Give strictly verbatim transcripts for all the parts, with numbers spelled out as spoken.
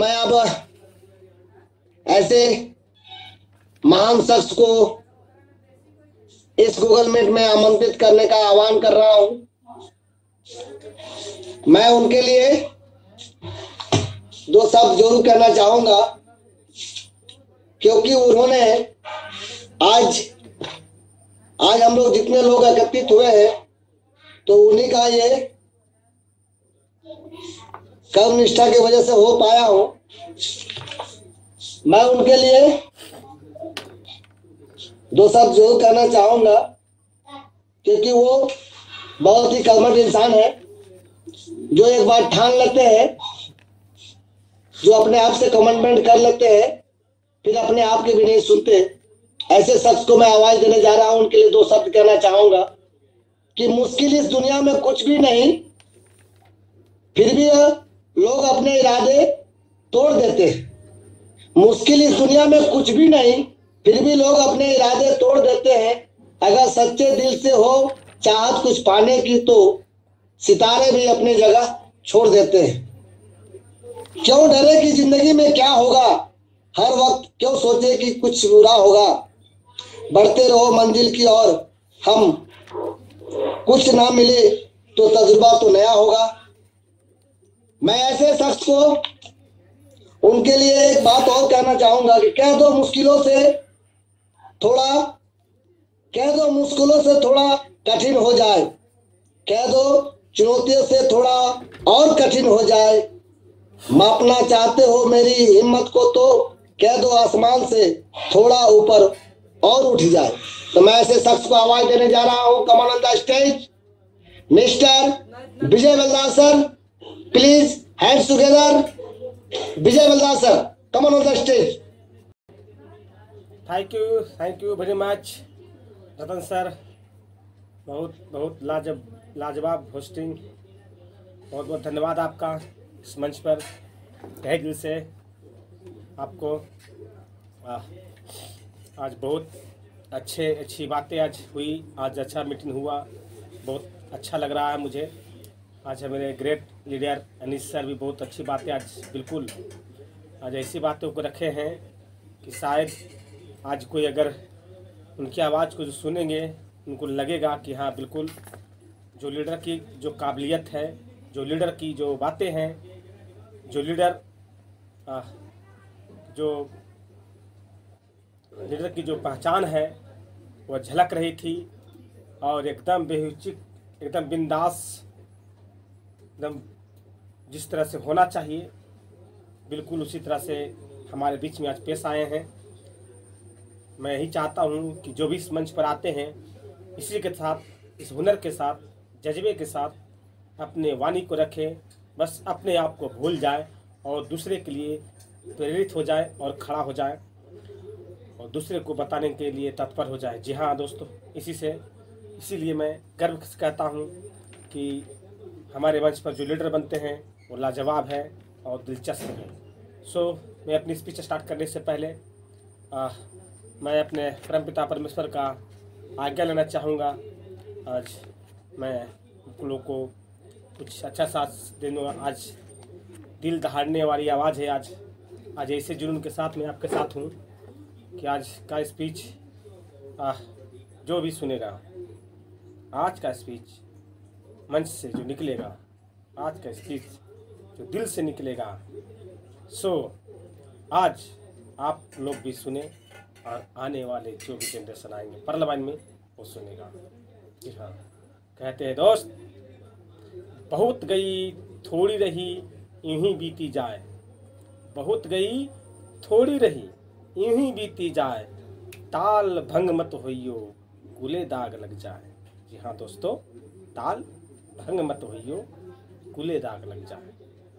मैं अब ऐसे महान शख्स को इस गूगल मीट में आमंत्रित करने का आह्वान कर रहा हूं। मैं उनके लिए दो शब्द जरूर कहना चाहूंगा, क्योंकि उन्होंने आज आज हम लोग जितने लोग एकत्रित हुए हैं तो उन्हीं का ये कर्म निष्ठा की वजह से हो पाया हो। मैं उनके लिए दो शब्द जरूर कहना चाहूंगा, क्योंकि वो बहुत ही कर्मठ इंसान है, जो एक बार ठान लेते हैं, जो अपने आप से कमिटमेंट कर लेते हैं, फिर अपने आप के भी नहीं सुनते। ऐसे शख्स को मैं आवाज देने जा रहा हूं। उनके लिए दो शब्द कहना चाहूंगा कि मुश्किल इस दुनिया में कुछ भी नहीं, फिर भी लोग अपने इरादे तोड़ देते हैं। मुश्किल इस दुनिया में कुछ भी नहीं, फिर भी लोग अपने इरादे तोड़ देते हैं। अगर सच्चे दिल से हो चाहत कुछ पाने की, तो सितारे भी अपनी जगह छोड़ देते हैं। क्यों डरे कि जिंदगी में क्या होगा, हर वक्त क्यों सोचे कि कुछ बुरा होगा। बढ़ते रहो मंजिल की ओर, हम कुछ ना मिले तो तजुर्बा तो नया होगा। मैं ऐसे शख्स को उनके लिए एक बात और कहना चाहूंगा कि कह दो मुश्किलों से थोड़ा कह दो मुश्किलों से थोड़ा कठिन हो जाए, कह दो चुनौतियों से थोड़ा और कठिन हो जाए। मापना चाहते हो मेरी हिम्मत को, तो कह दो आसमान से थोड़ा ऊपर और उठ जाए। तो मैं ऐसे शख्स को आवाज देने जा रहा हूं। Come on the stage mister Vijay Baldar sir, please hands together. Vijay Baldar sir, come on the stage. Thank you thank you very much Ratan sir, बहुत बहुत लाजब लाजवाब होस्टिंग। बहुत बहुत धन्यवाद आपका इस मंच पर तहे दिल से आपको। आ, आज बहुत अच्छे अच्छी बातें आज हुई, आज अच्छा मीटिंग हुआ, बहुत अच्छा लग रहा है मुझे। आज मेरे ग्रेट लीडर अनीस सर भी बहुत अच्छी बातें आज बिल्कुल आज ऐसी बातों को रखे हैं कि शायद आज कोई अगर उनकी आवाज़ को जो सुनेंगे उनको लगेगा कि हाँ बिल्कुल जो लीडर की जो काबिलियत है, जो लीडर की जो बातें हैं, जो लीडर आ, जो लीडर की जो पहचान है वह झलक रही थी। और एकदम बेहिचक, एकदम बिंदास, एकदम जिस तरह से होना चाहिए बिल्कुल उसी तरह से हमारे बीच में आज पेश आए हैं। मैं यही चाहता हूँ कि जो भी इस मंच पर आते हैं इसी के साथ, इस हुनर के साथ, जज्बे के साथ अपने वाणी को रखें, बस अपने आप को भूल जाए और दूसरे के लिए प्रेरित हो जाए और खड़ा हो जाए और दूसरे को बताने के लिए तत्पर हो जाए। जी हाँ दोस्तों, इसी से इसीलिए मैं गर्व से कहता हूँ कि हमारे मंच पर जो लीडर बनते हैं वो लाजवाब है और दिलचस्प है। सो मैं अपनी स्पीच स्टार्ट करने से पहले आ, मैं अपने परमपिता परमेश्वर का आज्ञा लेना चाहूँगा। आज मैं आप लोगों को कुछ अच्छा साथ देने, आज दिल दहाड़ने वाली आवाज़ है। आज आज ऐसे जुनून के साथ मैं आपके साथ हूँ कि आज का स्पीच आ, जो भी सुनेगा, आज का स्पीच मंच से जो निकलेगा, आज का स्पीच जो दिल से निकलेगा, सो आज आप लोग भी सुने और आने वाले जो भी जनरेशन आएंगे परलवान में वो सुनेगा। जी हाँ, कहते हैं दोस्त, बहुत गई थोड़ी रही यूं ही बीती जाए, बहुत गई थोड़ी रही यूं ही बीती जाए, ताल भंग मत होइयो कुले दाग लग जाए। जी हाँ दोस्तों, ताल भंग मत होइयो कुले दाग लग जाए।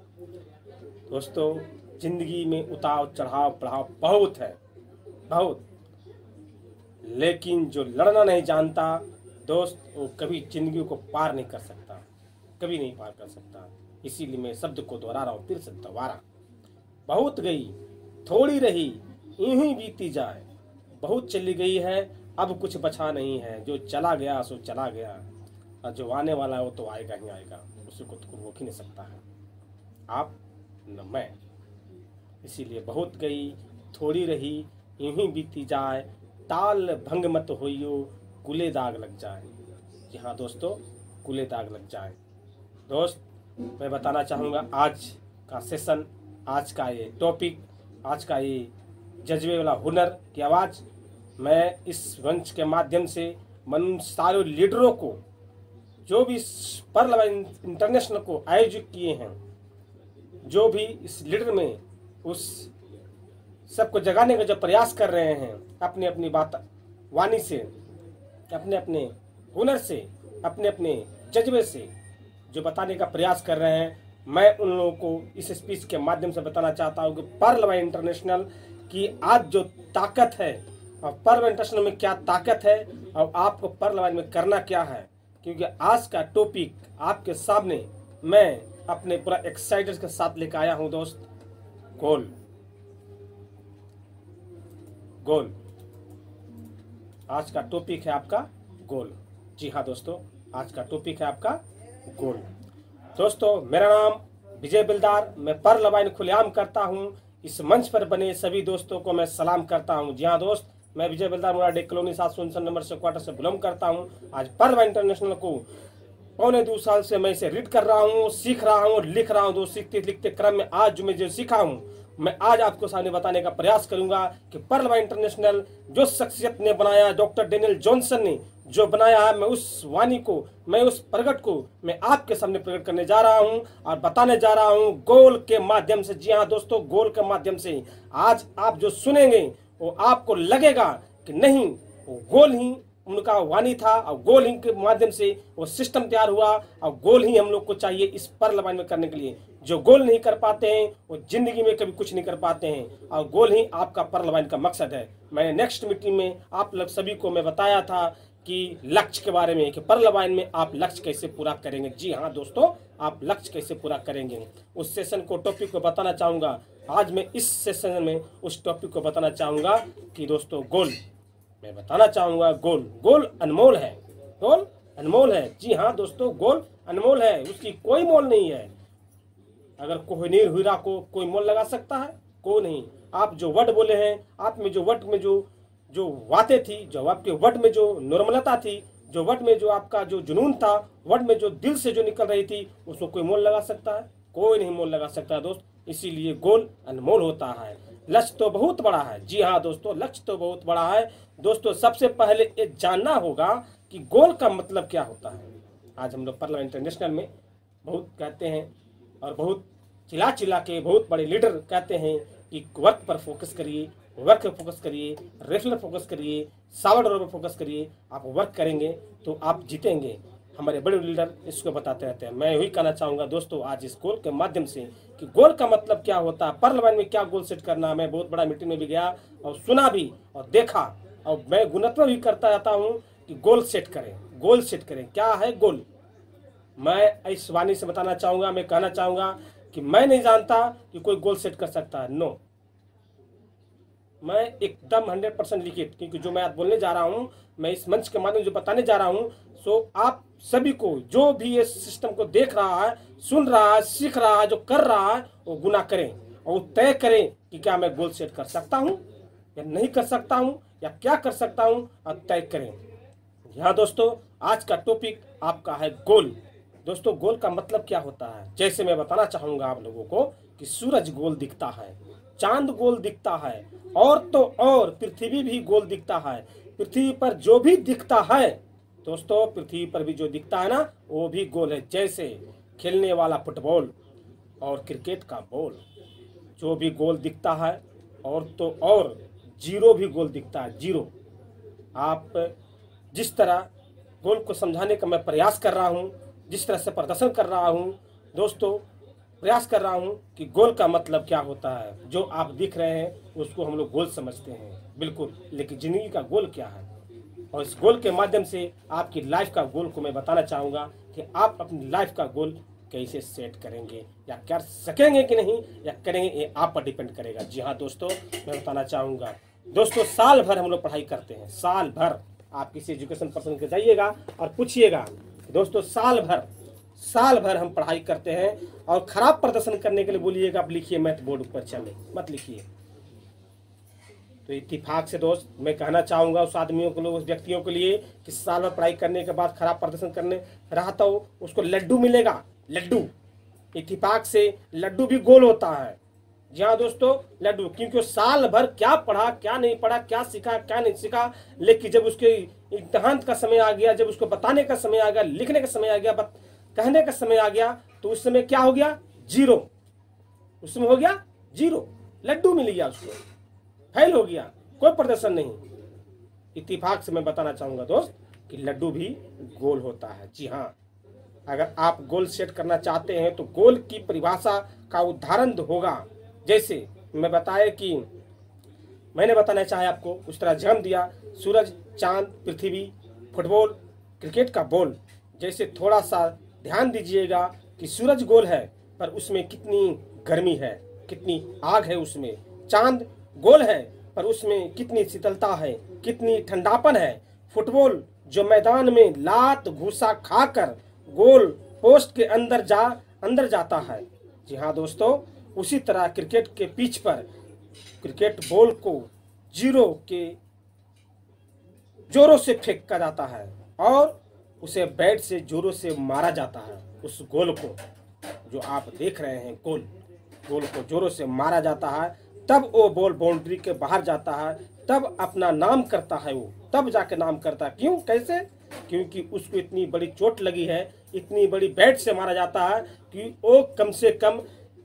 दोस्तों, जिंदगी में उतार चढ़ाव बढ़ाव बहुत है, बहुत, लेकिन जो लड़ना नहीं जानता दोस्त वो कभी जिंदगी को पार नहीं कर सकता, कभी नहीं पार कर सकता। इसीलिए मैं शब्द को दोहरा रहा हूँ फिर से दोबारा, बहुत गई थोड़ी रही यूं ही बीती जाए, बहुत चली गई है अब कुछ बचा नहीं है, जो चला गया सो चला गया, और जो आने वाला है वो तो आएगा ही आएगा, उसी को तो रोक ही नहीं सकता है आप न मैं। इसीलिए बहुत गई थोड़ी रही यूं ही बीती जाए, ताल भंग मत होइयो कुले दाग लग जाए। जी हाँ दोस्तों, कुले दाग लग जाए। दोस्त मैं बताना चाहूँगा आज का सेशन, आज का ये टॉपिक, आज का ये जज्बे वाला हुनर की आवाज़ मैं इस मंच के माध्यम से मन सारे लीडरों को, जो भी पर्ल इंटरनेशनल को आयोजित किए हैं, जो भी इस लीडर में उस सबको जगाने का जो प्रयास कर रहे हैं, अपनी अपनी बात वाणी से, अपने अपने हुनर से, अपने अपने जज्बे से जो बताने का प्रयास कर रहे हैं, मैं उन लोगों को इस स्पीच के माध्यम से बताना चाहता हूँ कि पर्ल इंटरनेशनल की आज जो ताकत है और पर्ल इंटरनेशनल में क्या ताकत है और आपको पर्ल में करना क्या है, क्योंकि आज का टॉपिक आपके सामने मैं अपने पूरा एक्साइटेड के साथ लेकर आया हूँ दोस्त। गोल गोल आज का टॉपिक है आपका गोल। जी हाँ दोस्तों, आज का टॉपिक है आपका गोल। दोस्तों मेरा नाम विजय बिलदार, मैं पर्ल वाइन खुलेआम करता हूँ। इस मंच पर बने सभी दोस्तों को मैं सलाम करता हूँ। जी हाँ दोस्त, मैं विजय बिलदार मुराडे कॉलोनी सात सौ उनसठ नंबर से क्वार्टर से बिलोंग करता हूँ। आज पर्ल वाइन इंटरनेशनल को पौने दो साल से मैं इसे रीड कर रहा हूँ, सीख रहा हूँ, लिख रहा हूँ। दोस्त सीखते लिखते क्रम में आज जो मैं जो सीखा हूँ, मैं आज आपको सामने बताने का प्रयास करूंगा कि पर्ल इंटरनेशनल जो शख्सियत ने बनाया, डॉक्टर डेनियल जॉनसन ने जो बनाया है, मैं उस वाणी को, मैं उस प्रगट को मैं आपके सामने प्रकट करने जा रहा हूं और बताने जा रहा हूं गोल के माध्यम से। जी हाँ दोस्तों, गोल के माध्यम से आज आप जो सुनेंगे वो आपको लगेगा कि नहीं, वो गोल ही उनका वाणी था और गोल ही के माध्यम से वो सिस्टम तैयार हुआ और गोल ही हम लोग को चाहिए इस पर्ल वाइन में करने के लिए। जो गोल नहीं कर पाते हैं वो जिंदगी में कभी कुछ नहीं कर पाते हैं और गोल ही आपका पर्ल वाइन का मकसद है। मैंने नेक्स्ट मीटिंग में आप लोग सभी को मैं बताया था कि लक्ष्य के बारे में, कि पर्ल वाइन में आप लक्ष्य कैसे पूरा करेंगे। जी हाँ दोस्तों, आप लक्ष्य कैसे पूरा करेंगे, उस सेशन को, टॉपिक को बताना चाहूँगा। आज मैं इस सेशन में उस टॉपिक को बताना चाहूँगा कि दोस्तों गोल, मैं बताना चाहूँगा गोल गोल अनमोल है। गोल अनमोल है। जी हाँ दोस्तों, गोल अनमोल है, उसकी कोई मोल नहीं है। अगर कोहिनूर हीरा को कोई मोल लगा सकता है? कोई नहीं। आप जो वर्ड बोले हैं, आप में जो वर्ड में जो जो बातें थी, जो आपके वर्ड में जो नॉर्मलता थी, जो वर्ड में जो आपका जो जुनून था, वर्ड में जो दिल से जो निकल रही थी, उसको कोई मोल लगा सकता है? कोई नहीं मोल लगा सकता दोस्त। इसीलिए गोल अनमोल होता है। लक्ष्य तो बहुत बड़ा है। जी हाँ दोस्तों, लक्ष्य तो बहुत बड़ा है। दोस्तों सबसे पहले ये जानना होगा कि गोल का मतलब क्या होता है। आज हम लोग पर्ल इंटरनेशनल में बहुत कहते हैं और बहुत चिल्ला चिल्ला के बहुत बड़े लीडर कहते हैं कि वर्क पर फोकस करिए, वर्क पर फोकस करिए, रेफलर फोकस करिए, सावर पर फोकस करिए। आप वर्क करेंगे तो आप जीतेंगे। हमारे बड़े लीडर इसको बताते रहते हैं। मैं यही कहना चाहूँगा दोस्तों आज इस गोल के माध्यम से कि गोल का मतलब क्या होता है, पर्ल वाइन में क्या गोल सेट करना है। मैं बहुत बड़ा मीटिंग में भी गया और सुना भी और देखा और मैं गुणत्व भी करता रहता हूँ कि गोल सेट करें, गोल सेट करें। क्या है गोल, मैं इस वाणी से बताना चाहूँगा, मैं कहना चाहूँगा कि मैं नहीं जानता कि कोई गोल सेट कर सकता है। नो, मैं एकदम हंड्रेड परसेंट लिखित, क्योंकि जो मैं आज बोलने जा रहा हूँ, मैं इस मंच के माध्यम से जो बताने जा रहा हूँ, सो आप सभी को जो भी इस सिस्टम को देख रहा है, सुन रहा है, सीख रहा है, जो कर रहा है, वो गुना करें और तय करें कि क्या मैं गोल सेट कर सकता हूँ या नहीं कर सकता हूँ या क्या कर सकता हूँ, और तय करें। यहाँ दोस्तों आज का टॉपिक आपका है गोल। दोस्तों गोल का मतलब क्या होता है, जैसे मैं बताना चाहूँगा आप लोगों को कि सूरज गोल दिखता है, चांद गोल दिखता है, और तो और पृथ्वी भी गोल दिखता है। पृथ्वी पर जो भी दिखता है दोस्तों, पृथ्वी पर भी जो दिखता है ना, वो भी गोल है। जैसे खेलने वाला फुटबॉल और क्रिकेट का बॉल, जो भी गोल दिखता है, और तो और जीरो भी गोल दिखता है। जीरो, आप जिस तरह गोल को समझाने का मैं प्रयास कर रहा हूँ, जिस तरह से प्रदर्शन कर रहा हूँ दोस्तों, प्रयास कर रहा हूँ कि गोल का मतलब क्या होता है। जो आप दिख रहे हैं उसको हम लोग गोल समझते हैं, बिल्कुल, लेकिन जिंदगी का गोल क्या है, और इस गोल के माध्यम से आपकी लाइफ का गोल को मैं बताना चाहूँगा कि आप अपनी लाइफ का गोल कैसे सेट करेंगे या कर सकेंगे कि नहीं, या करेंगे, ये आप पर डिपेंड करेगा। जी हाँ दोस्तों, मैं बताना चाहूँगा दोस्तों, साल भर हम लोग पढ़ाई करते हैं। साल भर आप किसी एजुकेशन पर्सन के जाइएगा और पूछिएगा दोस्तों, साल भर साल भर हम पढ़ाई करते हैं और खराब प्रदर्शन करने के लिए बोलिएगा आप लिखिए मैथ बोर्ड परीक्षा में, मत लिखिए। तो इत्तेफाक से दोस्त मैं कहना चाहूँगा उस आदमियों को, उस व्यक्तियों के लिए कि साल भर पढ़ाई करने के बाद खराब प्रदर्शन करने रहा तो उसको लड्डू मिलेगा, लड्डू। इत्तेफाक से लड्डू भी गोल होता है। जी हाँ दोस्तों, लड्डू, क्योंकि साल भर क्या पढ़ा क्या नहीं पढ़ा, क्या सीखा क्या नहीं सीखा, लेकिन जब उसके इम्तिहान का समय आ गया, जब उसको बताने का समय आ गया, लिखने का समय आ गया, बत, कहने का समय आ गया, तो उस समय क्या हो गया? जीरो। उस समय हो गया जीरो, लड्डू मिल गया उसको, फेल हो गया, कोई प्रदर्शन नहीं। इत्तेफाक से मैं बताना चाहूंगा दोस्त कि लड्डू भी गोल होता है। जी हाँ, अगर आप गोल सेट करना चाहते हैं तो गोल की परिभाषा का उदाहरण होगा। जैसे मैं बताया कि मैंने बताना चाहा आपको, उस तरह जन्म दिया सूरज, चांद, पृथ्वी, फुटबॉल, क्रिकेट का बॉल। जैसे थोड़ा सा ध्यान दीजिएगा कि सूरज गोल है पर उसमें कितनी गर्मी है, कितनी आग है उसमें। चांद गोल है पर उसमें कितनी शीतलता है, कितनी ठंडापन है। फुटबॉल जो मैदान में लात घूसा खाकर गोल पोस्ट के अंदर जा अंदर जाता है। जी हाँ दोस्तों, उसी तरह क्रिकेट के पिच पर क्रिकेट बॉल को जीरो के जोरों से फेंका जाता है और उसे बैट से जोरों से मारा जाता है। उस गोल को जो आप देख रहे हैं, गोल गोल को जोरों से मारा जाता है, तब वो बॉल बाउंड्री के बाहर जाता है, तब अपना नाम करता है वो, तब जाके नाम करता है। क्यों, कैसे? क्योंकि उसको इतनी बड़ी चोट लगी है, इतनी बड़ी बैट से मारा जाता है कि वो कम से कम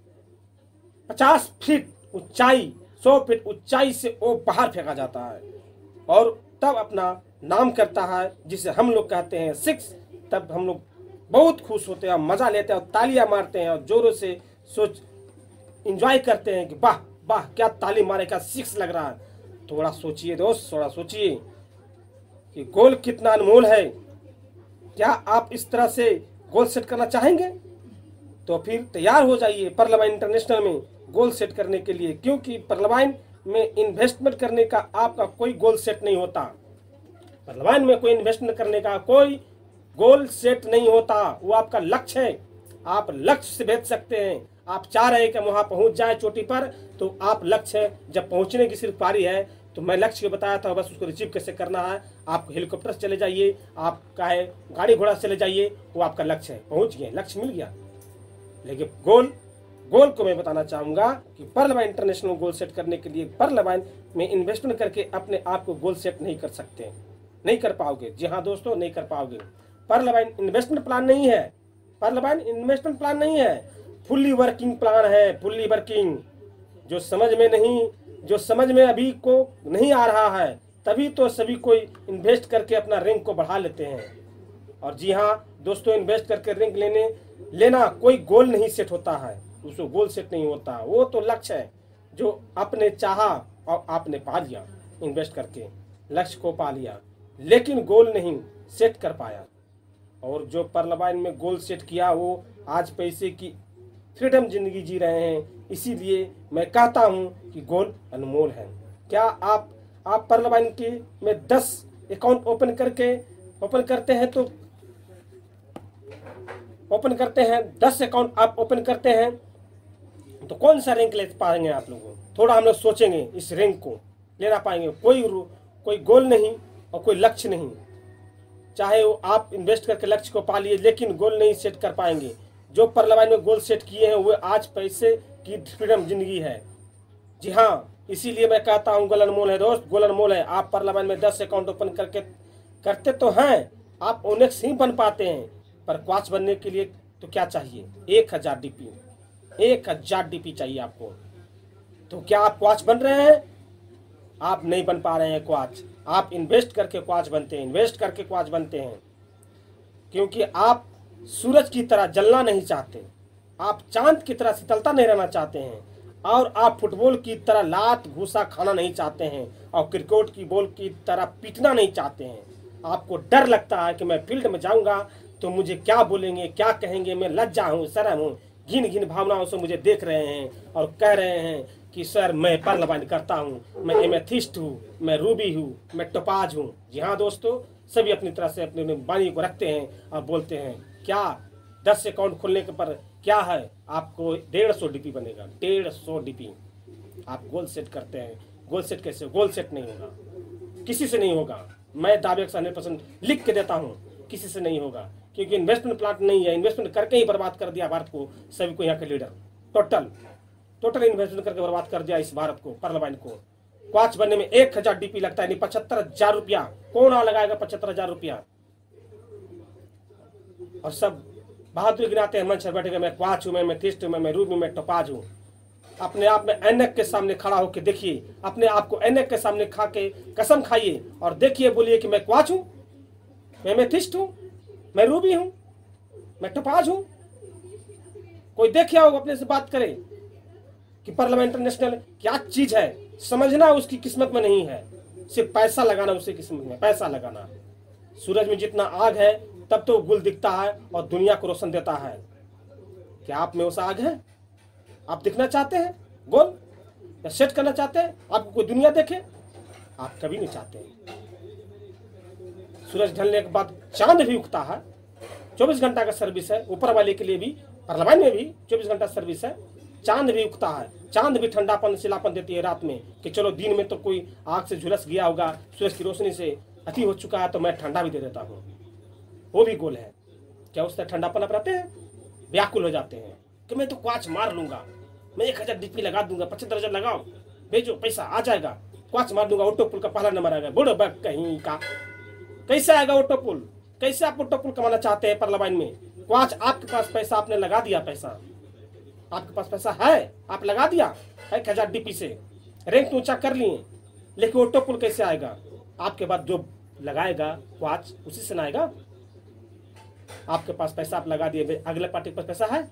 पचास फीट ऊंचाई, सौ फीट ऊंचाई से वो बाहर फेंका जाता है और तब अपना नाम करता है, जिसे हम लोग कहते हैं सिक्स। तब हम लोग बहुत खुश होते हैं, मजा लेते हैं और तालियां मारते हैं और जोरों से सोच एंजॉय करते हैं कि वाह वाह क्या ताली मारे, क्या सिक्स लग रहा है। थोड़ा सोचिए दोस्त, थोड़ा सोचिए कि गोल कितना अनमोल है। क्या आप इस तरह से गोल सेट करना चाहेंगे? तो फिर तैयार हो जाइए परलवाइन इंटरनेशनल में गोल सेट करने के लिए, क्योंकि परलवाइन में इन्वेस्टमेंट करने का आपका कोई गोल सेट नहीं होता। परलवाइन में कोई इन्वेस्टमेंट करने का कोई गोल सेट नहीं होता, वो आपका लक्ष्य है। आप लक्ष्य से भेज सकते हैं। आप चाह रहे हैं कि वहां पहुंच जाए चोटी पर, तो आप लक्ष्य है, जब पहुंचने की सिर्फ पारी है। तो मैं लक्ष्य को बताया था, बस उसको रिसीव कैसे करना है। आप हेलीकॉप्टर से चले जाइए, आप चाहे गाड़ी घोड़ा से चले जाइए, वो आपका लक्ष्य है। पहुंच गए, लक्ष्य मिल गया। लेकिन गोल गोल को मैं बताना चाहूंगा कि परलवाइन इंटरनेशनल गोल सेट करने के लिए परलवाइन में इन्वेस्टमेंट करके अपने आप को गोल सेट नहीं कर सकते, नहीं कर पाओगे। जी हाँ दोस्तों, नहीं कर पाओगे। परलवाइन इन्वेस्टमेंट प्लान नहीं है, परलवाइन इन्वेस्टमेंट प्लान नहीं है, फुल्ली वर्किंग प्लान है, फुल्ली वर्किंग। जो समझ में नहीं जो समझ में अभी को नहीं आ रहा है, तभी तो सभी कोई इन्वेस्ट करके अपना रैंक को बढ़ा लेते हैं। और जी हाँ दोस्तों, इन्वेस्ट करके रैंक लेने लेना कोई गोल नहीं सेट होता है, उसको गोल सेट नहीं होता। वो तो लक्ष्य है जो आपने चाहा और आपने पा लिया, इन्वेस्ट करके लक्ष्य को पा लिया, लेकिन गोल नहीं सेट कर पाया। और जो परलवाइन में गोल सेट किया वो आज पैसे की फ्रीडम जिंदगी जी रहे हैं। इसीलिए मैं कहता हूँ कि गोल अनमोल है। क्या आप आप परलवाइन के में दस अकाउंट ओपन करके ओपन करते हैं तो ओपन करते हैं दस अकाउंट आप ओपन करते हैं तो कौन सा रैंक ले पाएंगे आप लोगों? थोड़ा हम लोग सोचेंगे, इस रैंक को लेना पाएंगे? कोई कोई गोल नहीं और कोई लक्ष्य नहीं। चाहे वो आप इन्वेस्ट करके लक्ष्य को पा लिए, लेकिन गोल नहीं सेट कर पाएंगे। जो परलवाइन में गोल सेट किए हैं वो आज पैसे की फ्रीडम जिंदगी है। जी हाँ, इसीलिए मैं कहता हूँ गोल अनमोल है दोस्त, गोल अनमोल है। आप परलवाइन में दस अकाउंट ओपन करके करते तो हैं, आप ओनेक्स ही बन पाते हैं, पर क्वाच बनने के लिए तो क्या चाहिए? एक हजार डीपी, एक हजार डीपी चाहिए आपको। तो क्या आप क्वाच बन रहे हैं? आप नहीं बन पा रहे हैं क्वाच। आप इन्वेस्ट करके क्वाच बनते हैं, इन्वेस्ट करके क्वाच बनते हैं, क्योंकि आप सूरज की तरह जलना नहीं चाहते, आप चांद की तरह शीतलता नहीं रहना चाहते हैं, और आप फुटबॉल की तरह लात घूसा खाना नहीं चाहते हैं, और क्रिकेट की बॉल की तरह पीटना नहीं चाहते हैं। आपको डर लगता है कि मैं फील्ड में जाऊंगा तो मुझे क्या बोलेंगे, क्या कहेंगे, मैं लज्जा हूँ, शर्म हूँ, घिन घिन भावनाओं से मुझे देख रहे हैं और कह रहे हैं कि सर मैं परलवाइन करता हूँ, मैं एमेथिस्ट हूँ, मैं रूबी हूँ, मैं टोपाज हूँ। जी हाँ दोस्तों, सभी अपनी तरह से अपनी वाणी को रखते हैं और बोलते हैं। क्या दस अकाउंट खोलने के पर क्या है, आपको डेढ़ सौ डीपी बनेगा, डेढ़ सौ डीपी। आप गोल सेट करते हैं, गोल सेट कैसे? गोल सेट नहीं होगा, किसी से नहीं होगा। मैं दावे से हंड्रेड परसेंट लिख के देता हूँ, किसी से नहीं होगा, क्योंकि इन्वेस्टमेंट प्लान नहीं है। इन्वेस्टमेंट करके ही बर्बाद कर दिया भारत को, सभी को, यहाँ के लीडर टोटल टोटल इन्वेस्टमेंट करके बर्बाद कर दिया इस भारत को, पार्लियामेंट को। क्वाच बनने में एक हजार डीपी लगता है, नहीं पचहत्तर हजार रुपया। कौन आ लगाएगा पचहत्तर हजार रुपया? और सब बहादुर गिनाते हैं मंच पर बैठेगा, मैं क्वाच हूं, मैं मेथिस्ट हूं, मैं रूबी, मैं टोपाज हूं। अपने आप में ऐनक के सामने खड़ा होकर देखिए, अपने आप को ऐनक के सामने खा के कसम खाइए और देखिए, बोलिए कि मैं क्वाच हूं, मैं मेथिस्ट हूं, मैं रूबी हूं, मैं टोपाज हूं। कोई देखे हो अपने से बात करे कि पार्लियामेंट इंटरनेशनल क्या चीज है। समझना उसकी किस्मत में नहीं है, सिर्फ पैसा लगाना उसकी किस्मत में, पैसा लगाना। सूरज में जितना आग है तब तो गुल दिखता है और दुनिया को रोशन देता है। क्या आप में उस आग है? आप दिखना चाहते हैं गोल, या सेट करना चाहते हैं आपको कोई दुनिया देखे? आप कभी नहीं चाहते। सूरज ढलने के बाद चांद भी उगता है, चौबीस घंटा का सर्विस है ऊपर वाले के लिए भी, पार्लियामेंट में भी चौबीस घंटा सर्विस है। चांद भी उगता है, चांद भी ठंडापन सिलापन देती है रात में, कि चलो दिन में तो कोई आग से झुलस गया होगा, सूरज की रोशनी से अति हो चुका है तो मैं ठंडा भी दे देता हूँ। वो भी गोल है। क्या उससे ठंडापन आप रहते हैं? व्याकुल हो जाते हैं कि मैं तो क्वाच मार लूंगा, मैं एक हजार डीपी लगा दूंगा, पचहत्तर हजार लगाओ, भेजो पैसा आ जाएगा, क्वाच मार दूंगा, ऑटो पुल का पहला नंबर आएगा। बुढ़ बक कहीं का, कैसे आएगा ऑटो पुल? कैसे आप ऑटो पुल कमाना चाहते हैं पार्लियामेंट में? क्वाच आपके पास पैसा, आपने लगा दिया पैसा, आपके पास पैसा है, आप लगा दिया एक हजार डीपी से, रैंक ऊंचा कर लिए, लेकिन ऑटो पुल कैसे आएगा? आपके बाद जो लगाएगा क्वाच उसी से ना आएगा। आपके पास पैसा आप लगा दिए, अगले पार्टी के पास पैसा है?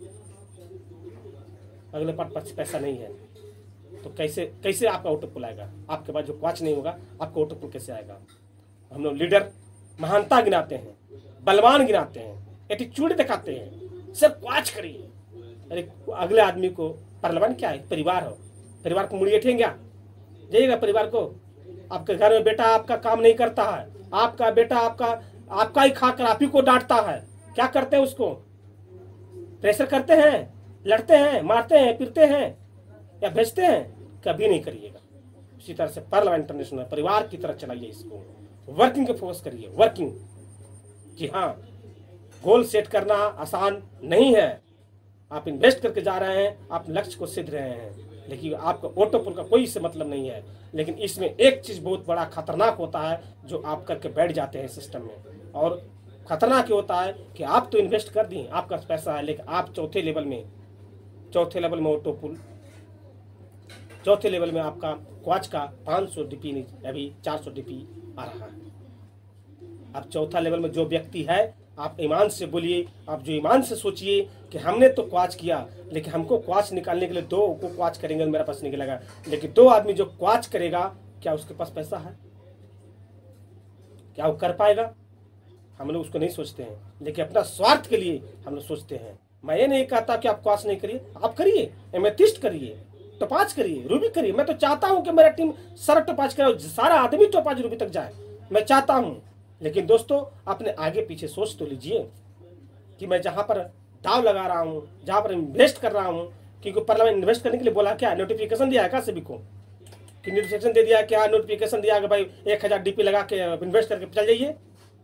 अगले पार्टी पास पैसा नहीं है, तो कैसे कैसे आपका ऑटो पुल आएगा? आपके पास जो क्वाच नहीं होगा आपका ऑटो पुल कैसे आएगा? हम लोग लीडर महानता गिनाते हैं, बलवान गिनाते हैं, एटीट्यूड दिखाते हैं, सिर्फ क्वाच करिए। अरे अगले आदमी को पार्लियामेंट क्या है? परिवार हो, परिवार को मुड़िए ठेंगे जाइएगा परिवार को। आपके घर में बेटा आपका काम नहीं करता है, आपका बेटा आपका आपका ही खाकर आप ही को डांटता है, क्या करते हैं? उसको प्रेशर करते हैं, लड़ते हैं, मारते हैं, पीटते हैं या भेजते हैं? कभी नहीं करिएगा। इसी तरह से पार्लियामेंट इंटरनेशनल परिवार की तरह चलाइए इसको, वर्किंग पे फोकस करिए, वर्किंग। जी हाँ, गोल सेट करना आसान नहीं है। आप इन्वेस्ट करके जा रहे हैं, आप लक्ष्य को सिद्ध रहे हैं, लेकिन आपका ऑटो पुल का कोई इससे मतलब नहीं है। लेकिन इसमें एक चीज बहुत बड़ा खतरनाक होता है जो आप करके बैठ जाते हैं सिस्टम में, और खतरनाक ये होता है कि आप तो इन्वेस्ट कर दिए, आपका पैसा है, लेकिन आप चौथे लेवल में चौथे लेवल में ऑटो पुल, चौथे लेवल में आपका क्वाच का पाँच सौ डीपी अभी चार सौ डीपी आ रहा है। अब चौथा लेवल में जो व्यक्ति है, आप ईमान से बोलिए, आप जो ईमान से सोचिए कि हमने तो क्वाच किया, लेकिन हमको क्वाच निकालने के लिए दो को क्वाच करेंगे, मेरा पास निकलेगा, लेकिन दो आदमी जो क्वाच करेगा, क्या उसके पास पैसा है? क्या वो कर पाएगा? हम लोग उसको नहीं सोचते हैं, लेकिन अपना स्वार्थ के लिए हम लोग सोचते हैं। मैं ये नहीं कहता कि आप क्वाच नहीं करिए, आप करिए, एमेथिस्ट करिए, टोपाज करिए, रूबी करिए। मैं तो चाहता हूं कि मेरा टीम सारा टोपाज करे, सारा आदमी टोपाज रूबी तक जाए, मैं चाहता हूं। लेकिन दोस्तों, अपने आगे पीछे सोच तो लीजिए कि मैं जहां पर दाव लगा रहा हूं, जहां पर इन्वेस्ट कर रहा हूं, क्योंकि पार्लियामेंट इन्वेस्ट करने के लिए बोला क्या? नोटिफिकेशन दिया है क्या सभी को? कि नोटिफिकेशन दे दिया क्या? नोटिफिकेशन दिया कि भाई एक हजार डीपी लगा के इन्वेस्ट करके चल जाइए।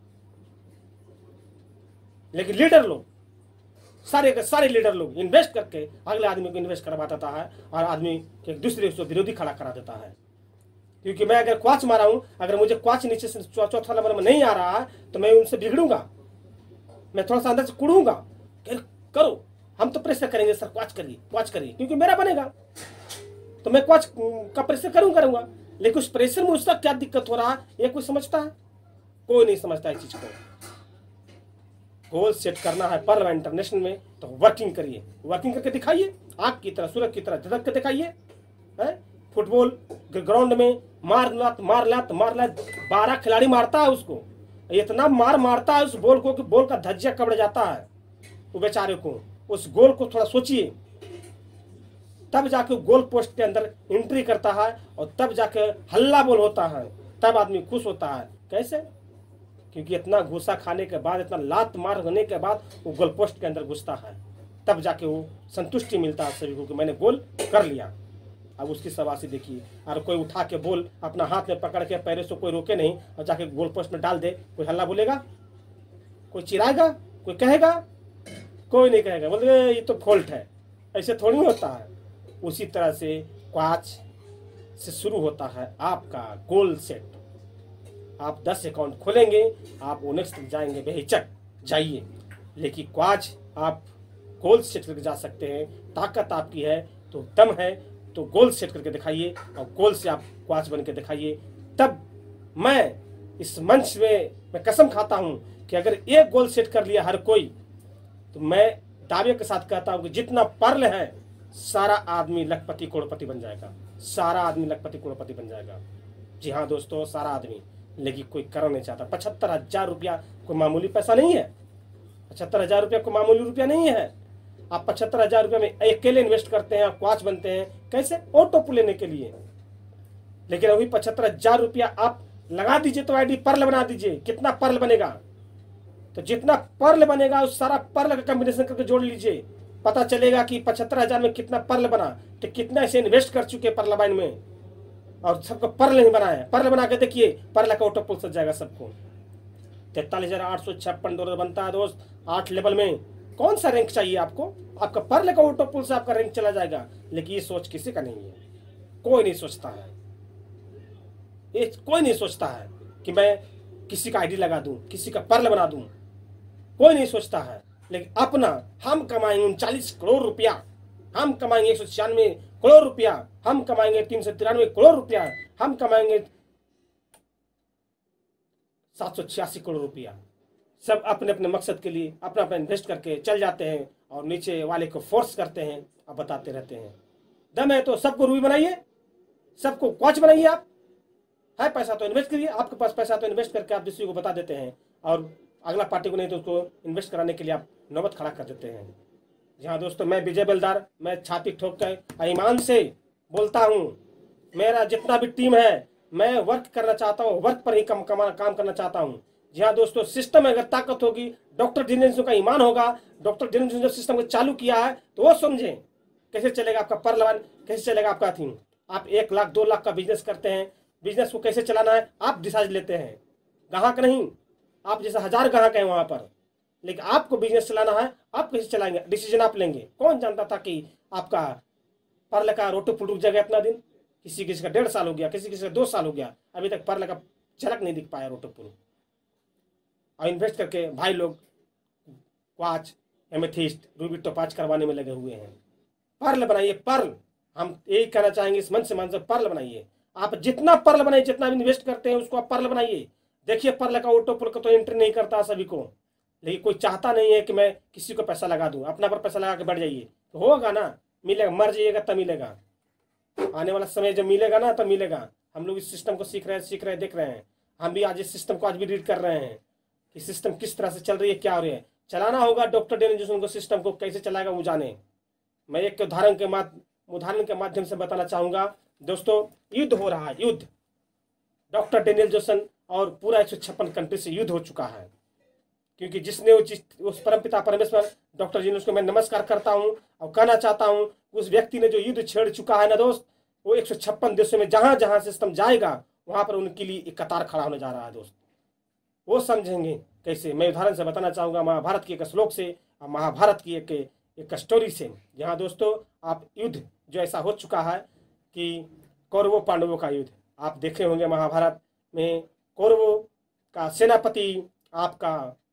लेकिन लीडर लोग, सारे के सारे लीडर लोग इन्वेस्ट करके अगले आदमी को इन्वेस्ट करवा देता है, और आदमी के दूसरे उसको विरोधी खड़ा करा देता है। क्योंकि मैं अगर क्वाच मारा हूं, अगर मुझे क्वाच नीचे से चौथा नंबर में नहीं आ रहा है, तो मैं उनसे बिगड़ूंगा, मैं थोड़ा सा अंदर से कुड़ूंगा, करो हम तो प्रेशर करेंगे सर, क्वाच करिए, क्वाच करिए, क्योंकि मेरा बनेगा तो मैं क्वाच का प्रेशर करूं करूंगा। लेकिन उस प्रेशर में उसका क्या दिक्कत हो रहा है, ये कोई समझता है? कोई नहीं समझता इस चीज को। गोल सेट करना है पार्लियामेंट इंटरनेशनल में, तो वर्किंग करिए, वर्किंग करके दिखाइए, आग की तरह, सूरज की तरह झलक के दिखाइए। फुटबॉल ग्राउंड में मार लात मार लात मार लात बारह खिलाड़ी मारता है उसको, इतना मार मारता है उस बॉल को कि बॉल का धज्जिया कबड़ जाता है वो बेचारे को। उस गोल को थोड़ा सोचिए, तब जाके गोल पोस्ट के अंदर एंट्री करता है, और तब जाके हल्ला बोल होता है, तब आदमी खुश होता है। कैसे? क्योंकि इतना घूसा खाने के बाद, इतना लात मार होने के बाद वो गोल पोस्ट के अंदर घुसता है, तब जाके वो संतुष्टि मिलता है सभी को कि मैंने गोल कर लिया। अब उसकी शाबाशी देखिए। और कोई उठा के बोल अपना हाथ में पकड़ के पैरों से कोई रोके नहीं और जाके गोल पोस्ट में डाल दे, कोई हल्ला बोलेगा? कोई चिराएगा? कोई कहेगा? कोई नहीं कहेगा, बोले ये तो फॉल्ट है। ऐसे थोड़ी होता है। उसी तरह से क्वाच से शुरू होता है आपका गोल सेट। आप दस अकाउंट खोलेंगे, आप ओनेक्स तक जाएंगे, बेहिचक जाइए, लेकिन क्वाच आप गोल सेट करके जा सकते हैं। ताकत आपकी है तो, दम है तो गोल सेट करके दिखाइए और गोल से आप क्वाच बन के दिखाइए। तब मैं इस मंच में मैं कसम खाता हूं कि अगर एक गोल सेट कर लिया हर कोई, तो मैं दावे के साथ कहता हूं कि जितना पर्ल है सारा आदमी लखपति करोड़पति बन जाएगा। सारा आदमी लखपति करोड़पति बन जाएगा। जी हाँ दोस्तों, सारा आदमी। लेकिन कोई कर नहीं चाहता। पचहत्तर हजार रुपया कोई मामूली पैसा नहीं है। पचहत्तर हजार रुपया कोई मामूली रुपया नहीं है। आप पचहत्तर हजार रुपया में अकेले इन्वेस्ट करते हैं, आप क्वाच बनते हैं। कैसे? ऑटो लेने के लिए। लेकिन अभी पचहत्तर हजार रुपया आप लगा दीजिए तो आईडी पर्ल बना दीजिए। कितना पर्ल बनेगा? तो जितना पर्ल बनेगा उस सारा पर्ल का कॉम्बिनेशन करके जोड़ लीजिए, पता चलेगा कि पचहत्तर हजार में कितना पर्ल बना। तो कितना ऐसे इन्वेस्ट कर चुके पर्ल बाइन में और सबको पर्ल नहीं बनाया। पर्ल बना के देखिए, पर्ल का ऑटो पुल सज जाएगा सबको। तैतालीस हजार आठ सौ छप्पन डॉलर बनता है दोस्त आठ लेवल में। कौन सा रैंक चाहिए आपको? आपका पर्ल का ऑटो पुल से आपका रैंक चला जाएगा। लेकिन ये सोच किसी का नहीं है। कोई नहीं सोचता है। ये कोई नहीं सोचता है कि मैं किसी का आईडी लगा दूं, किसी का पर्ल बना दूं। कोई नहीं सोचता है। लेकिन अपना हम कमाएंगे उनचालीस करोड़ रुपया, हम कमाएंगे एक सौ छियानवे करोड़ रुपया, हम कमाएंगे तीन सौ तिरानवे करोड़ रुपया, हम कमाएंगे सात सौ छियासी करोड़ रुपया। सब अपने अपने मकसद के लिए अपना अपना इन्वेस्ट करके चल जाते हैं और नीचे वाले को फोर्स करते हैं और बताते रहते हैं। दम है तो सबको रूबी बनाइए, सबको क्वाच बनाइए। आप है पैसा तो इन्वेस्ट करिए। आपके पास पैसा तो इन्वेस्ट करके आप दूसरे को बता देते हैं और अगला पार्टी को नहीं तो उसको इन्वेस्ट कराने के लिए आप नौबत खड़ा कर देते हैं। जहाँ दोस्तों, मैं विजय बेलदार, मैं छाती ठोक कर ईमान से बोलता हूँ, मेरा जितना भी टीम है मैं वर्क करना चाहता हूँ, वर्क पर ही कम कमाना काम करना चाहता हूँ। जी हाँ दोस्तों, सिस्टम में अगर ताकत होगी, डॉक्टर दिनेश का ईमान होगा, डॉक्टर दिनेश ने जो सिस्टम को चालू किया है तो वो समझें कैसे चलेगा आपका परलवन, कैसे चलेगा आपका थीम। आप एक लाख दो लाख का बिजनेस करते हैं, बिजनेस को कैसे चलाना है आप डिसाइड लेते हैं, ग्राहक नहीं। आप जैसे हजार ग्राहक हैं वहां पर, लेकिन आपको बिजनेस चलाना है, आप कैसे चलाएंगे डिसीजन आप लेंगे। कौन जानता था कि आपका पर्ल का रोटो पुल रुक जाएगा इतना दिन? किसी किसी का डेढ़ साल हो गया, किसी किसी का दो साल हो गया, अभी तक पर्ल का झलक नहीं दिख पाया रोटो पुल। और इन्वेस्ट करके भाई लोग क्वाच, एमेथिस्ट, रूबी टोपाज करवाने में लगे हुए हैं। पर्ल बनाइए, पर्ल। हम यही कहना चाहेंगे इस मन से मन से, पर्ल बनाइए। आप जितना पर्ल बनाइए, जितना इन्वेस्ट करते हैं उसको आप पर्ल बनाइए। देखिए पर्ल का ऑटो पुल का तो एंट्री नहीं करता सभी को, लेकिन कोई चाहता नहीं है कि मैं किसी को पैसा लगा दूं। अपना पर पैसा लगा के बढ़ जाइए तो होगा ना, मिलेगा। मर जाइएगा तब मिलेगा। आने वाला समय जब मिलेगा ना तब मिलेगा। हम लोग इस सिस्टम को सीख रहे हैं, सीख रहे हैं, देख रहे हैं। हम भी आज इस सिस्टम को आज भी रीड कर रहे हैं कि सिस्टम किस तरह से चल रही है, क्या हो रही है। चलाना होगा डॉक्टर डेनिस को, सिस्टम को कैसे चलाएगा वो जाने। मैं एक उदाहरण के माध्यम उदाहरण के माध्यम से बताना चाहूंगा दोस्तों। युद्ध हो रहा है, युद्ध। डॉक्टर डेनियल जोसन और पूरा एक सौ छप्पन कंट्री से युद्ध हो चुका है, क्योंकि जिसने उस परमपिता परमेश्वर डॉक्टर जी ने, उसको मैं नमस्कार करता हूं और कहना चाहता हूं, उस व्यक्ति ने जो युद्ध छेड़ चुका है ना दोस्त, वो एक सौ छप्पन देशों में जहां जहां सिस्टम जाएगा वहां पर उनके लिए एक कतार खड़ा होने जा रहा है दोस्त। वो समझेंगे कैसे। मैं उदाहरण से बताना चाहूंगा महाभारत के एक श्लोक से और महाभारत की एक एक स्टोरी से। जहाँ दोस्तों आप युद्ध जो ऐसा हो चुका है कि कौरवों पांडवों का युद्ध आप देखे होंगे। महाभारत में कौरवों का सेनापति आपका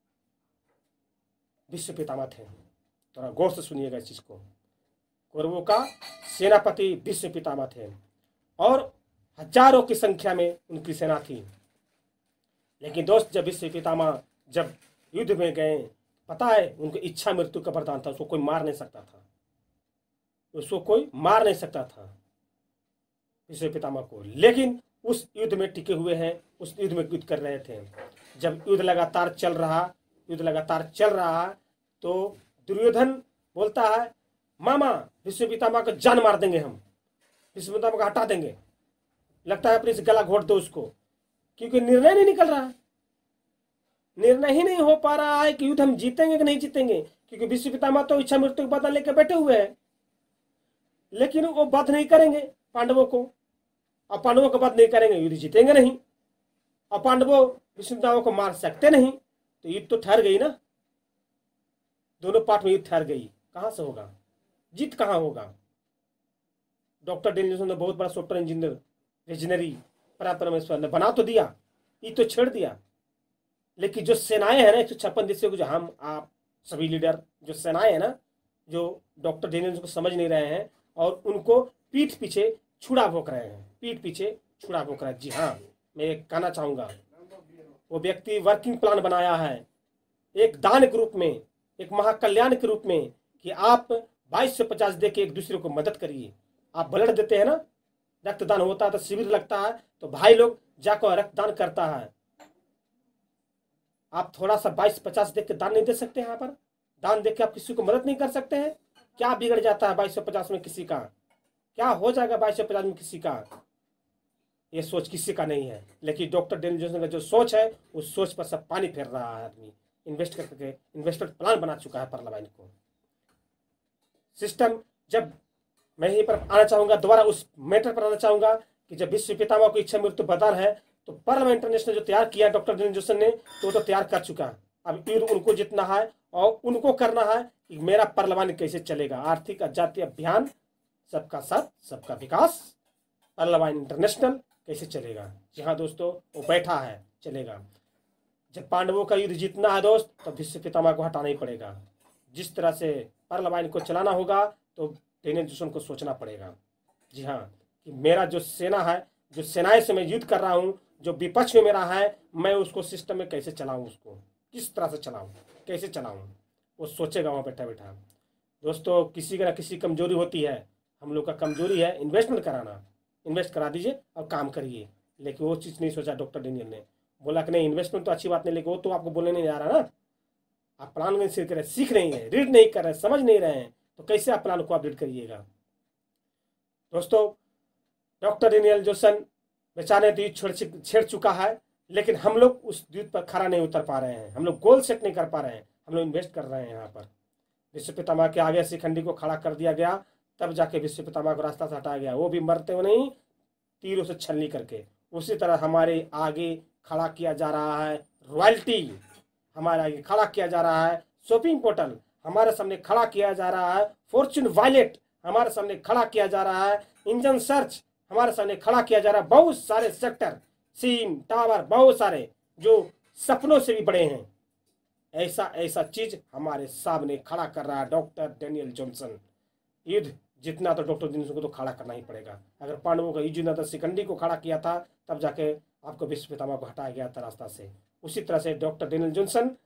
विश्व पितामह थे। थोड़ा गौर से सुनिएगा इस चीज को। कौरवों का सेनापति विश्व पितामह थे और हजारों की संख्या में उनकी सेना थी। लेकिन दोस्त जब विश्व पितामह जब युद्ध में गए, पता है उनको इच्छा मृत्यु का वरदान था। उसको कोई मार नहीं सकता था, उसको कोई मार नहीं सकता था विश्व पितामह को। लेकिन उस युद्ध में टिके हुए हैं, उस युद्ध में युद्ध कर रहे थे। जब युद्ध लगातार चल रहा युद्ध लगातार चल रहा तो दुर्योधन बोलता है, मामा विश्व पितामह को जान मार देंगे, हम विश्व पितामह को हटा देंगे। लगता है अपने से गला घोट दो उसको, क्योंकि निर्णय नहीं निकल रहा। निर्णय ही नहीं हो पा रहा है कि युद्ध हम जीतेंगे कि नहीं जीतेंगे, क्योंकि भीष्म पितामह तो इच्छा मृत्यु का बदला लेकर बैठे हुए हैं, लेकिन वो वध नहीं करेंगे पांडवों को। और पांडवों को वध नहीं करेंगे, युद्ध जीतेंगे नहीं। और पांडवों भीष्म पितामह को मार सकते नहीं, तो युद्ध तो ठहर गई ना, दोनों पार्ट में युद्ध ठहर गई। कहां से होगा जीत, कहां होगा? डॉक्टर डेनियल जोन्सन ने बहुत बड़ा सॉफ्टवेयर इंजीनियर, विजनरी, परमेश्वर ने बना तो दिया, ये तो छेड़ दिया, लेकिन जो सेनाएं हैं ना एक सौ छप्पन देशों को, जो हम आप सभी लीडर, जो सेनाएं हैं ना, जो डॉक्टर डेनियल को समझ नहीं रहे हैं और उनको पीठ पीछे छुड़ा भोंक रहे हैं, पीठ पीछे छुड़ा भोंक रहे हैं। जी हाँ, मैं एक कहना चाहूंगा, वो व्यक्ति वर्किंग प्लान बनाया है एक दान के रूप में, एक महाकल्याण के रूप में, कि आप बाईस सौ पचास दे के एक दूसरे को मदद करिए। आप ब्लड देते हैं ना, रक्तदान होता है तो शिविर लगता है, तो भाई लोग जाकर रक्तदान करता है। आप थोड़ा सा बाईस पचास देख के दान नहीं दे सकते? यहाँ पर दान देख के आप किसी को मदद नहीं कर सकते हैं? क्या बिगड़ जाता है बाईस सौ पचास में किसी का? क्या हो जाएगा बाईस सौ पचास में किसी का? ये सोच किसी का नहीं है, लेकिन डॉक्टर डेनियल जोन्सन का जो सोच है, उस सोच पर सब पानी फेर रहा है आदमी। इन्वेस्ट करके इन्वेस्टमेंट प्लान बना चुका है पार्लियामेंट को। सिस्टम, जब मैं यहीं पर आना चाहूंगा, दोबारा उस मैटर पर आना चाहूंगा कि जब विश्व पितामह को इच्छा मृत्यु बदर है, तो पार्लियामेंट इंटरनेशनल जो तैयार किया डॉक्टर डेनियल जोन्सन ने, तो वो तो तैयार कर चुका है। अब युद्ध उनको जितना है और उनको करना है कि मेरा पार्लियामेंट कैसे चलेगा। आर्थिक आजादी अभियान, सबका साथ सबका विकास, पार्लियामेंट इंटरनेशनल कैसे चलेगा? जी हाँ दोस्तों, वो बैठा है, चलेगा। जब पांडवों का युद्ध जीतना है दोस्त, तो भीष्म पितामह को हटाना ही पड़ेगा। जिस तरह से पार्लियामेंट को चलाना होगा, तो डेनियल जोन्सन को सोचना पड़ेगा। जी हाँ, कि मेरा जो सेना है, जो सेनाएं से मैं युद्ध कर रहा हूँ, जो विपक्ष में मेरा है, मैं उसको सिस्टम में कैसे चलाऊँ, उसको किस तरह से चलाऊँ, कैसे चलाऊँ, वो सोचेगा वहाँ बैठा बैठा। दोस्तों, किसी का ना किसी कमजोरी होती है। हम लोग का कमजोरी है इन्वेस्टमेंट कराना। इन्वेस्ट करा दीजिए और काम करिए, लेकिन वो चीज़ नहीं सोचा डॉक्टर डेनियल ने। बोला कि नहीं, इन्वेस्टमेंट तो अच्छी बात नहीं, लेकिन वो तो आपको बोलने नहीं आ रहा ना। आप प्लान में सीख रहे, सीख नहीं है, रीड नहीं कर रहे, समझ नहीं रहे हैं, तो कैसे आप प्लान को अपडेट करिएगा? दोस्तों, डॉक्टर डेनियल जोन्सन बेचारे तो युद्ध छोड़ छेड़ चुका है, लेकिन हम लोग उस युद्ध पर खड़ा नहीं उतर पा रहे हैं। हम लोग गोल सेट नहीं कर पा रहे हैं। हम लोग इन्वेस्ट कर रहे हैं यहाँ पर। विश्व पितामह के आगे शिखंडी को खड़ा कर दिया गया, तब जाके विश्व पितामह को रास्ता से हटाया गया, वो भी मरते हुए नहीं, तीरों से छलनी करके। उसी तरह हमारे आगे खड़ा किया जा रहा है रॉयल्टी, हमारे आगे खड़ा किया जा रहा है शॉपिंग पोर्टल, हमारे सामने खड़ा किया जा रहा है फॉर्च्यून वॉलेट, हमारे सामने खड़ा किया जा रहा है इंजन सर्च, हमारे सामने खड़ा किया जा रहा है बहुत सारे सेक्टर, सिम टावर, बहुत सारे जो सपनों से भी बड़े हैं। ऐसा ऐसा चीज हमारे सामने खड़ा कर रहा है डॉक्टर डेनियल जोन्सन। युद्ध जितना तो डॉक्टर डेनियल को तो खड़ा करना ही पड़ेगा। अगर पांडवों का युद्ध जितना तो शिखंडी को खड़ा किया था, तब जाके आपको विश्व पितामह को हटाया गया था रास्ता से। उसी तरह से डॉक्टर डेनियल जोन्सन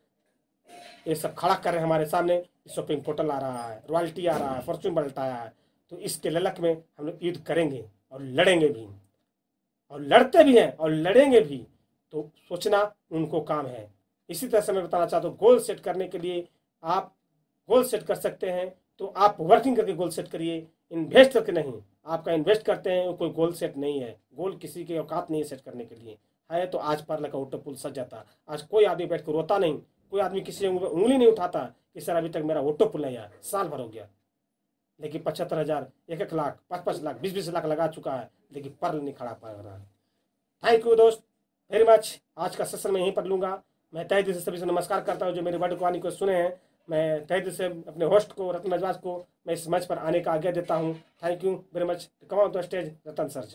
ये सब खड़ा कर रहे हैं हमारे सामने। शॉपिंग पोर्टल आ रहा है, रॉयल्टी आ रहा है, फॉर्च्यून बल्ट आया है, तो इसके ललक में हम लोग युद्ध करेंगे और लड़ेंगे भी, और लड़ते भी हैं और लड़ेंगे भी। तो सोचना उनको काम है। इसी तरह से मैं बताना चाहता हूँ, गोल सेट करने के लिए आप गोल सेट कर सकते हैं, तो आप वर्किंग करके गोल सेट करिए, इन्वेस्ट करके नहीं। आपका इन्वेस्ट करते हैं, कोई गोल सेट नहीं है। गोल किसी की औकात नहीं है सेट करने के लिए। है तो आज पर लगा ऑटो पुल सज जाता। आज कोई आदमी बैठ कर रोता नहीं, कोई आदमी किसी उंगली नहीं उठाता कि सर अभी तक मेरा ऑटो पुल नहीं आया, साल भर हो गया। लेकिन पचहत्तर हजार एक एक लाख पाँच पाँच लाख बीस बीस लाख लगा चुका है, लेकिन पर नहीं खड़ा पा रहा है। थैंक यू दोस्त वेरी मच। आज का सेशन मैं यहीं पर लूँगा। मैं तहे दिल से सभी से नमस्कार करता हूँ जो मेरी वर्ड वाणी को सुने हैं। मैं तहे दिल से अपने होस्ट को, रतन नजवाज को, मैं इस मंच पर आने का आज्ञा देता हूँ। Thank you very much. Come on the stage Ratan sir.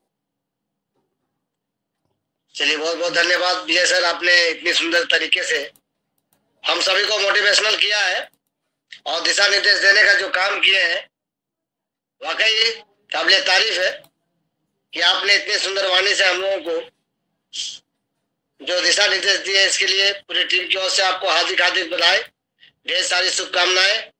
चलिए, बहुत बहुत धन्यवाद विजय सर, आपने इतनी सुंदर तरीके से हम सभी को मोटिवेशनल किया है और दिशा निर्देश देने का जो काम किए हैं, वाकई काबिले तारीफ है कि आपने इतनी सुंदर वाणी से हम लोगों को जो दिशा निर्देश दिए। इसके लिए पूरी टीम की ओर से आपको हार्दिक हार्दिक बधाई, ढेर सारी शुभकामनाएं।